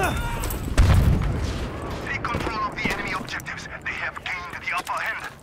Take control of the enemy objectives. They have gained the upper hand.